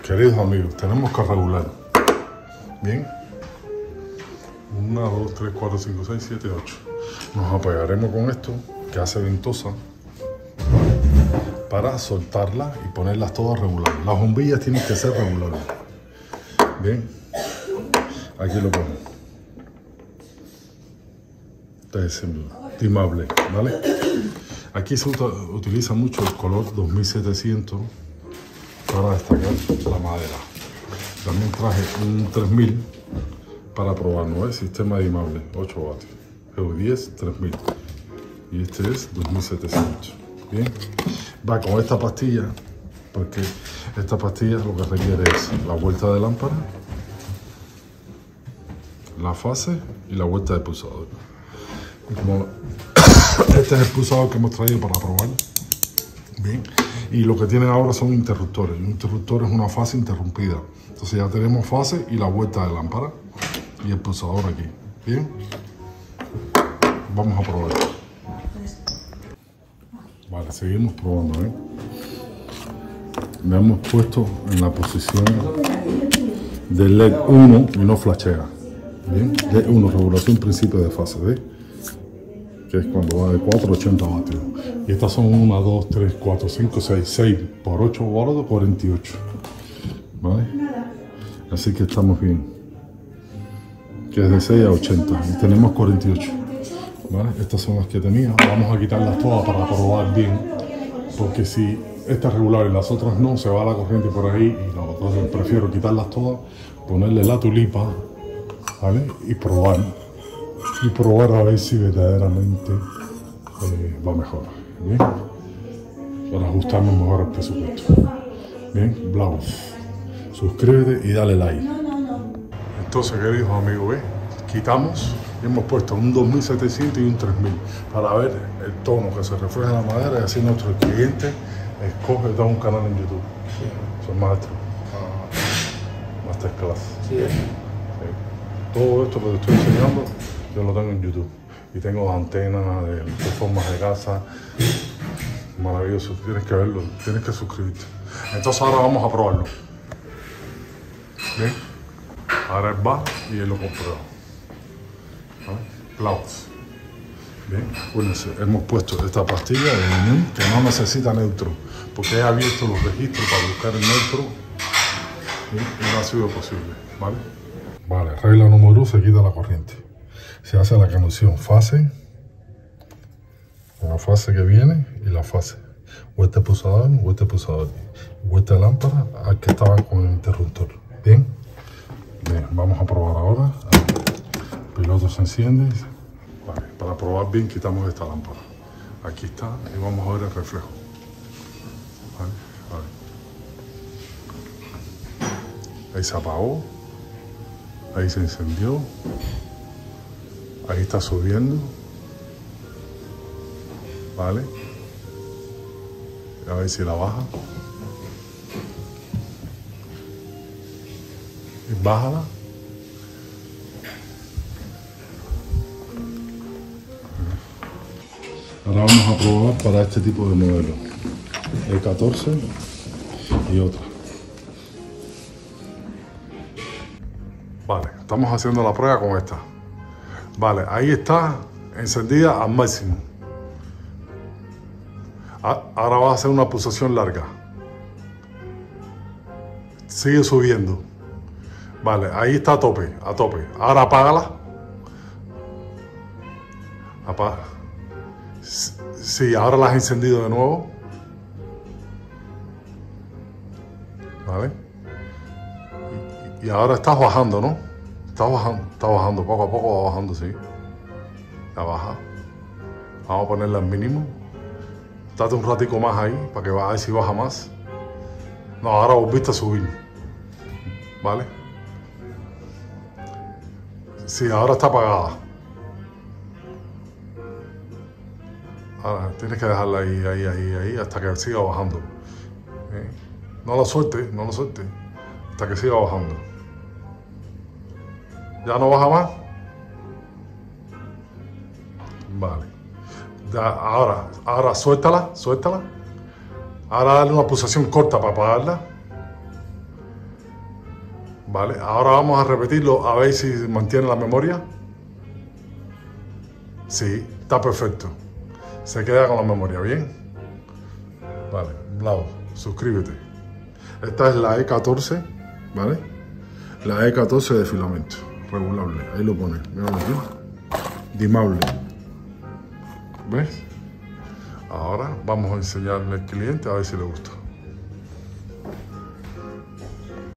Queridos amigos, tenemos que regular. Bien. 1, 2, 3, 4, 5, 6, 7, 8. Nos apoyaremos con esto que hace ventosa para soltarla y ponerlas todas regulares. Las bombillas tienen que ser regulares. Bien. Aquí lo pongo. Este es el timable, ¿vale? Aquí se utiliza mucho el color 2700 para destacar la madera. También traje un 3000 para probar, ¿no? El sistema dimable, 8 vatios. EU10 3000 y este es 2700. Bien, va con esta pastilla porque esta pastilla lo que requiere es la vuelta de lámpara, la fase y la vuelta de pulsador. Y como este es el pulsador que hemos traído para probar. Bien, y lo que tienen ahora son interruptores. El interruptor es una fase interrumpida. Entonces ya tenemos fase y la vuelta de lámpara y el pulsador aquí. Bien, vamos a probar. Vale, seguimos probando, ¿eh? Le hemos puesto en la posición del LED 1 y no flashea. Bien, LED 1, regulación principio de fase, ¿ves? Que es cuando va de 4 a 80 vatios. Y estas son 1, 2, 3, 4, 5, 6 por 8 bordos, 48. ¿Vale? Así que estamos bien. Que es de 6 a 80 y tenemos 48. ¿Vale? Estas son las que tenía. Vamos a quitarlas todas para probar bien. Porque si esta es regular y las otras no, se va la corriente por ahí. Y no, entonces prefiero quitarlas todas, ponerle la tulipa, ¿vale? Y probar. Y probar a ver si verdaderamente va mejor. Bien, para ajustarnos mejor al presupuesto. Bien, Blaus, suscríbete y dale like. Entonces, queridos amigos, ¿ves? Quitamos y hemos puesto un 2700 y un 3000 para ver el tono que se refleja en la madera y así nuestro cliente escoge todo un canal en YouTube. Sí. Son maestros. Masterclass. Sí. Sí. Todo esto que te estoy enseñando yo lo tengo en YouTube y tengo antenas de formas de casa, maravilloso, tienes que verlo, tienes que suscribirte. Entonces ahora vamos a probarlo. Bien, ahora él va y él lo comprueba. ¿Vale? Clouds. Bien, acuérdense, hemos puesto esta pastilla de limón que no necesita neutro, porque he abierto los registros para buscar el neutro y no ha sido posible. ¿Vale? Vale, regla número 1, se quita la corriente. Se hace la conexión fase, la fase que viene y la fase. Vuelta de pulsador, vuelta de lámpara al que estaba con el interruptor. Bien, bien, vamos a probar ahora. El piloto se enciende. Vale, para probar bien quitamos esta lámpara. Aquí está y vamos a ver el reflejo. Vale, vale. Ahí se apagó, ahí se encendió. Ahí está subiendo, ¿vale? A ver si la baja. Y bájala. Ahora vamos a probar para este tipo de modelo. El 14 y otra. Vale, estamos haciendo la prueba con esta. Vale, ahí está encendida al máximo. Ahora va a hacer una pulsación larga. Sigue subiendo. Vale, ahí está a tope, a tope. Ahora apágala. Apaga. Sí, ahora la has encendido de nuevo. Vale. Y ahora estás bajando, ¿no? Está bajando, poco a poco va bajando, sí. Ya baja. Vamos a ponerla al mínimo. Date un ratico más ahí para que vaya a ver si baja más. No, ahora volviste a subir. ¿Vale? Sí, ahora está apagada. Ahora tienes que dejarla ahí hasta que siga bajando. No lo sueltes, no lo sueltes. Hasta que siga bajando. ¿Ya no baja más? Vale. Ahora suéltala. Ahora dale una pulsación corta para apagarla. Vale, ahora vamos a repetirlo a ver si mantiene la memoria. Sí, está perfecto. Se queda con la memoria, ¿bien? Vale, bravo, suscríbete. Esta es la E14, ¿vale? La E14 de filamento regulable, ahí lo pone, míralo aquí. Dimable. ¿Ves? Ahora vamos a enseñarle al cliente a ver si le gusta.